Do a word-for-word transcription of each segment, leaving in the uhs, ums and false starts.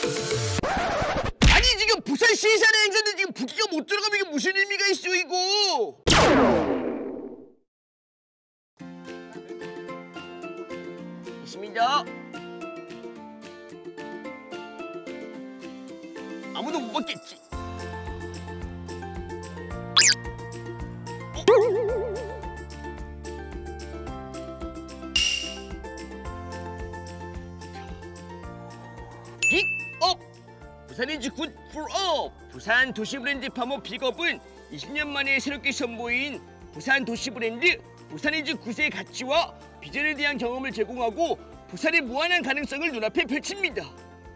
아니 지금 부산 시사의 행사인데 지금 부기가 못 들어가면 이게 무슨 의미가 있어 이거? 있습니다. 아무도 못 받겠지. 빅업! 부산인지 굿풀업! 부산 도시브랜드 파모 빅업은 이십 년 만에 새롭게 선보인 부산 도시브랜드 부산인지 굿의 가치와 비전에 대한 경험을 제공하고 부산의 무한한 가능성을 눈앞에 펼칩니다.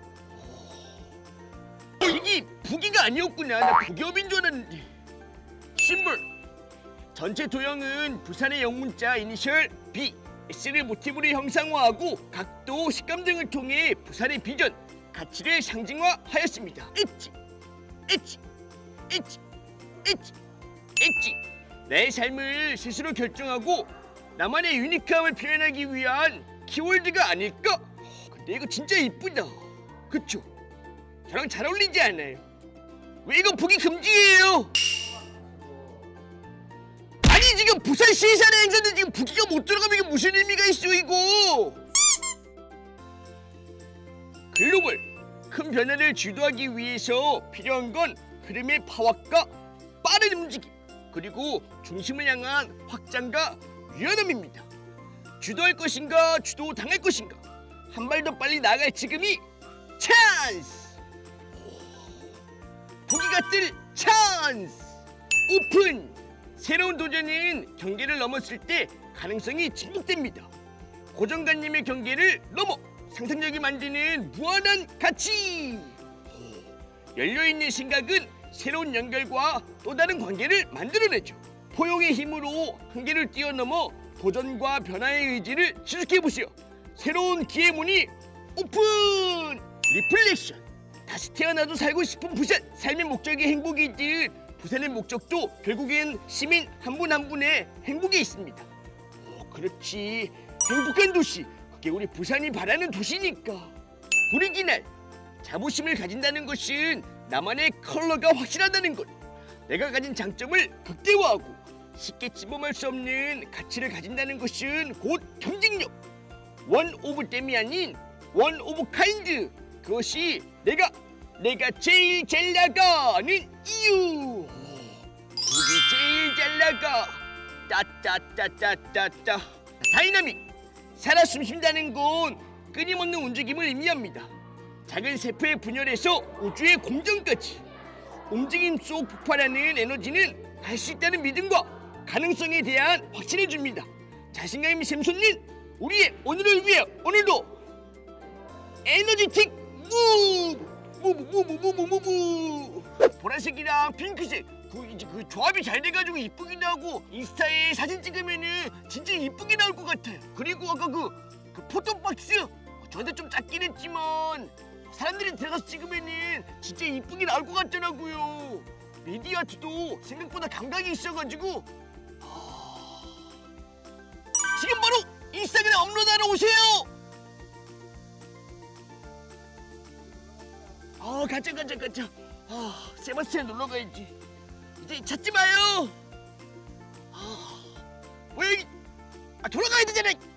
이게 부기가 아니었구나. 나 부기업인 줄 알았는데. 심볼! 전체 도형은 부산의 영문자 이니셜 B, S를 모티브로 형상화하고 각도, 식감 등을 통해 부산의 비전, 가치를 상징화하였습니다. 엣지, 엣지, 엣지, 엣지, 엣지. 내 삶을 스스로 결정하고 나만의 유니크함을 표현하기 위한 키워드가 아닐까? 근데 이거 진짜 이쁘다. 그쵸? 저랑 잘 어울리지 않아요? 왜 이거 보기 금지예요? 아니 지금 부산 시사의 행사인데 지금 부기가 못 들어가면 이게 무슨 의미가 있어 이거? 글로벌 큰 변화를 주도하기 위해서 필요한 건 흐름의 파악과 빠른 움직임 그리고 중심을 향한 확장과 유연함입니다. 주도할 것인가 주도당할 것인가 한 발 더 빨리 나갈 지금이 찬스! 부기가 뜰 찬스! 오픈! 새로운 도전은 경계를 넘었을 때 가능성이 증폭됩니다. 고정관념의 경계를 넘어 상상력이 만드는 무한한 가치! 열려있는 생각은 새로운 연결과 또 다른 관계를 만들어내죠. 포용의 힘으로 한계를 뛰어넘어 도전과 변화의 의지를 지속해보세요. 새로운 기회 문이 오픈! 리플렉션! 다시 태어나도 살고 싶은 부산! 삶의 목적이 행복이듯 부산의 목적도 결국엔 시민 한 분 한 분의 행복에 있습니다. 오, 그렇지. 행복한 도시! 그게 우리 부산이 바라는 도시니까. 오리지널! 자부심을 가진다는 것은 나만의 컬러가 확실하다는 것. 내가 가진 장점을 극대화하고 쉽게 집어먹을 수 없는 가치를 가진다는 것은 곧 경쟁력. 원 오브 댐이 아닌 원 오브 카인드. 그것이 내가 내가 제일 잘 나가는 이유. 부기 제일 잘 나가. 따따따따따따. 다이나믹. 살아 숨쉰다는 건 끊임없는 움직임을 의미합니다. 작은 세포의 분열에서 우주의 공정까지. 움직임 속 폭발하는 에너지는 할 수 있다는 믿음과 가능성에 대한 확신을 줍니다. 자신감이 샘솟는 우리의 오늘을 위해 오늘도 에너지틱 무브! 무브 무브 무브 무브! 보라색이랑 핑크색 그, 이제 그 조합이 잘 돼가지고 이쁘기도 하고 인스타에 사진 찍으면은 진짜 이쁘게 나올 것 같아요. 그리고 아까 그, 그 포토박스 저한테 좀 작긴 했지만 사람들이 들어가서 찍으면은 진짜 이쁘게 나올 것 같더라고요. 미디어 아트도 생각보다 감각이 있어가지고 하... 지금 바로 인스타그램 업로드하러 오세요. 아 가자 가자 가자. 아 세바스찬 놀러 가야지. 이제 찾지 마요. 아 왜 여기 아 돌아가야 되잖아.